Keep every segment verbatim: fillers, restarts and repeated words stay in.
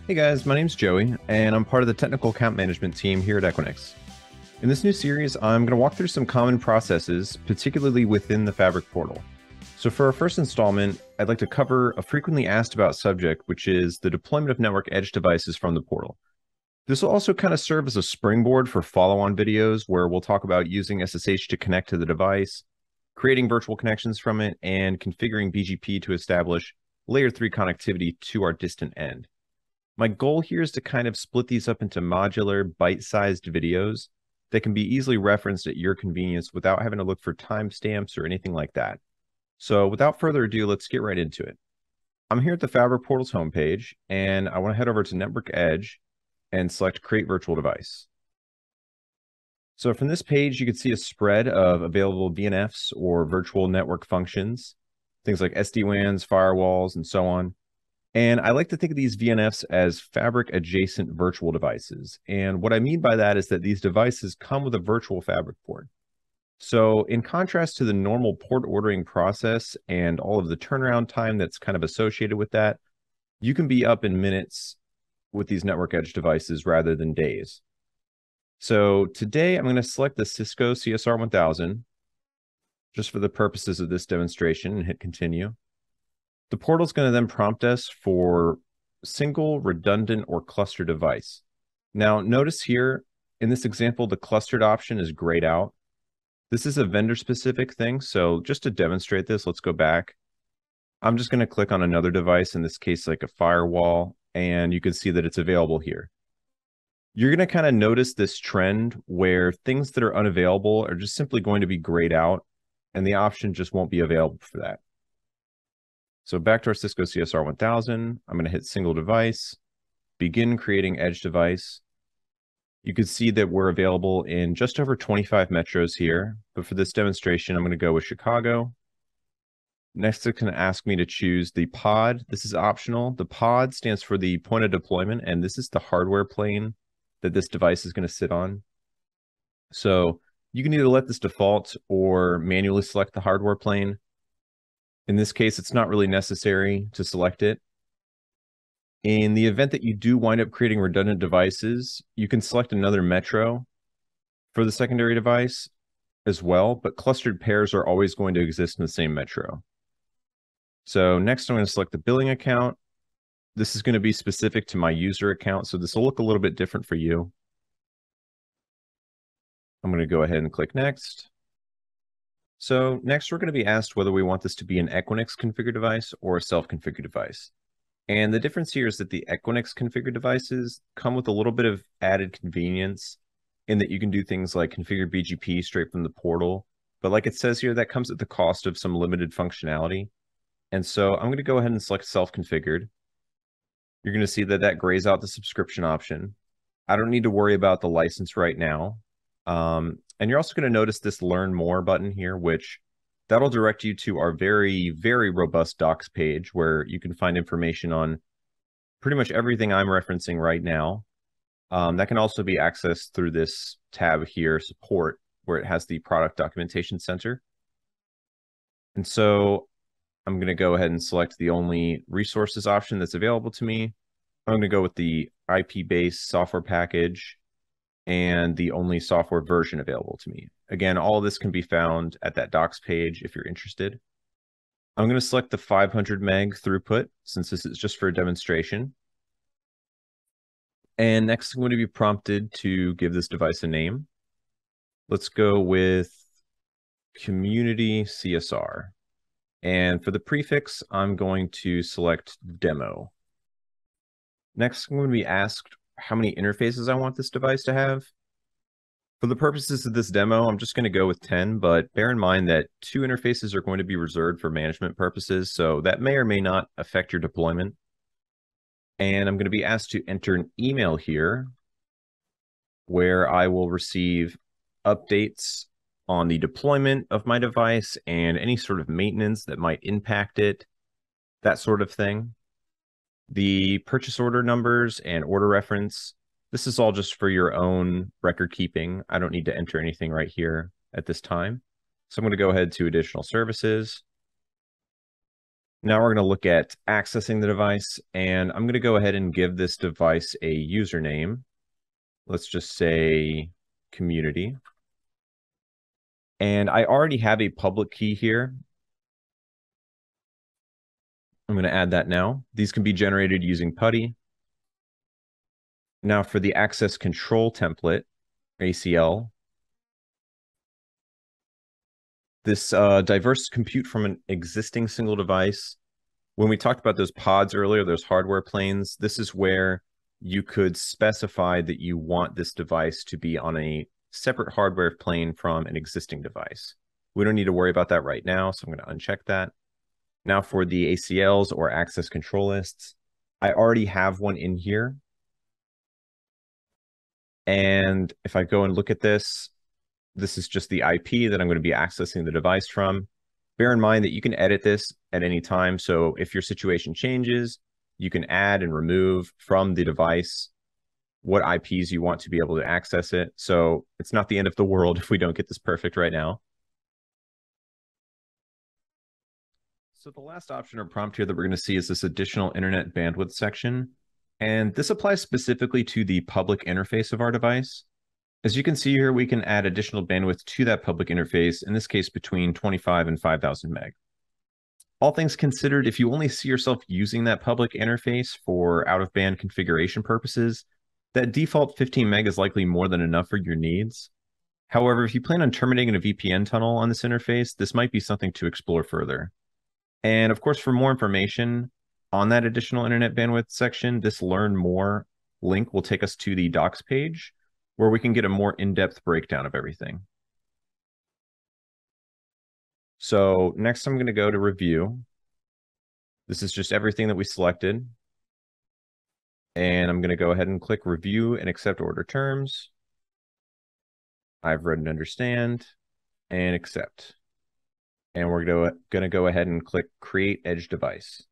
Hey guys, my name's Joey, and I'm part of the technical account management team here at Equinix. In this new series, I'm going to walk through some common processes, particularly within the Fabric portal. So for our first installment, I'd like to cover a frequently asked about subject, which is the deployment of network edge devices from the portal. This will also kind of serve as a springboard for follow-on videos where we'll talk about using S S H to connect to the device, creating virtual connections from it, and configuring B G P to establish layer three connectivity to our distant end. My goal here is to kind of split these up into modular, bite-sized videos that can be easily referenced at your convenience without having to look for timestamps or anything like that. So without further ado, let's get right into it. I'm here at the Fabric portal's homepage, and I want to head over to Network Edge and select Create Virtual Device. So from this page, you can see a spread of available V N Fs or virtual network functions, things like S D WANs, firewalls, and so on. And I like to think of these V N Fs as Fabric adjacent virtual devices. And what I mean by that is that these devices come with a virtual Fabric port. So in contrast to the normal port ordering process and all of the turnaround time that's kind of associated with that, you can be up in minutes with these network edge devices rather than days. So today I'm going to select the Cisco C S R one thousand just for the purposes of this demonstration and hit continue. The portal is going to then prompt us for single, redundant, or cluster device. Now, notice here in this example, the clustered option is grayed out. This is a vendor-specific thing, so just to demonstrate this, let's go back. I'm just going to click on another device, in this case, like a firewall, and you can see that it's available here. You're going to kind of notice this trend where things that are unavailable are just simply going to be grayed out, and the option just won't be available for that. So back to our Cisco C S R one thousand, I'm going to hit single device, begin creating edge device. You can see that we're available in just over twenty-five metros here, but for this demonstration, I'm going to go with Chicago. Next, it's going to ask me to choose the pod. This is optional. The pod stands for the point of deployment, and this is the hardware plane that this device is going to sit on. So you can either let this default or manually select the hardware plane. In this case, it's not really necessary to select it. In the event that you do wind up creating redundant devices, you can select another metro for the secondary device as well, but clustered pairs are always going to exist in the same metro. So next, I'm going to select the billing account. This is going to be specific to my user account, so this will look a little bit different for you. I'm going to go ahead and click next. So next, we're going to be asked whether we want this to be an Equinix configured device or a self-configured device. And the difference here is that the Equinix configured devices come with a little bit of added convenience in that you can do things like configure B G P straight from the portal. But like it says here, that comes at the cost of some limited functionality. And so I'm going to go ahead and select self-configured. You're going to see that that grays out the subscription option. I don't need to worry about the license right now. Um, and you're also going to notice this Learn More button here, which that'll direct you to our very, very robust docs page where you can find information on pretty much everything I'm referencing right now. Um, that can also be accessed through this tab here, Support, where it has the Product Documentation Center. And so I'm going to go ahead and select the only resources option that's available to me. I'm going to go with the I P-based software package and the only software version available to me. Again, all of this can be found at that docs page if you're interested. I'm going to select the five hundred meg throughput since this is just for a demonstration. And next, I'm going to be prompted to give this device a name. Let's go with Community C S R. And for the prefix, I'm going to select Demo. Next, I'm going to be asked how many interfaces I want this device to have. For the purposes of this demo, I'm just going to go with ten, but bear in mind that two interfaces are going to be reserved for management purposes, so that may or may not affect your deployment. And I'm going to be asked to enter an email here where I will receive updates on the deployment of my device and any sort of maintenance that might impact it, that sort of thing. The purchase order numbers and order reference, this is all just for your own record keeping. I don't need to enter anything right here at this time. So I'm going to go ahead to additional services. Now we're going to look at accessing the device, and I'm going to go ahead and give this device a username. Let's just say community. And I already have a public key here. I'm going to add that now. These can be generated using PuTTY. Now for the access control template, A C L, this uh, diverse compute from an existing single device. When we talked about those pods earlier, those hardware planes, this is where you could specify that you want this device to be on a separate hardware plane from an existing device. We don't need to worry about that right now, so I'm going to uncheck that. Now for the A C Ls or access control lists, I already have one in here. And if I go and look at this, this is just the I P that I'm going to be accessing the device from. Bear in mind that you can edit this at any time. So if your situation changes, you can add and remove from the device what I Ps you want to be able to access it. So it's not the end of the world if we don't get this perfect right now. So the last option or prompt here that we're going to see is this additional internet bandwidth section. And this applies specifically to the public interface of our device. As you can see here, we can add additional bandwidth to that public interface, in this case between twenty-five and five thousand meg. All things considered, if you only see yourself using that public interface for out-of-band configuration purposes, that default fifteen meg is likely more than enough for your needs. However, if you plan on terminating a V P N tunnel on this interface, this might be something to explore further. And of course, for more information on that additional internet bandwidth section, this Learn More link will take us to the docs page, where we can get a more in-depth breakdown of everything. So next I'm going to go to review. This is just everything that we selected. And I'm going to go ahead and click review and accept order terms. I've read and understand and accept. And we're going to go ahead and click create edge device.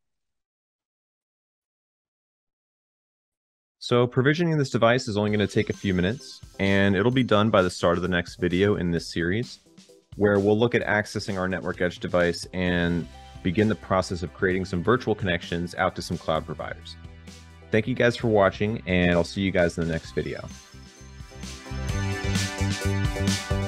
So provisioning this device is only going to take a few minutes, and it'll be done by the start of the next video in this series, where we'll look at accessing our network edge device and begin the process of creating some virtual connections out to some cloud providers. Thank you guys for watching, and I'll see you guys in the next video.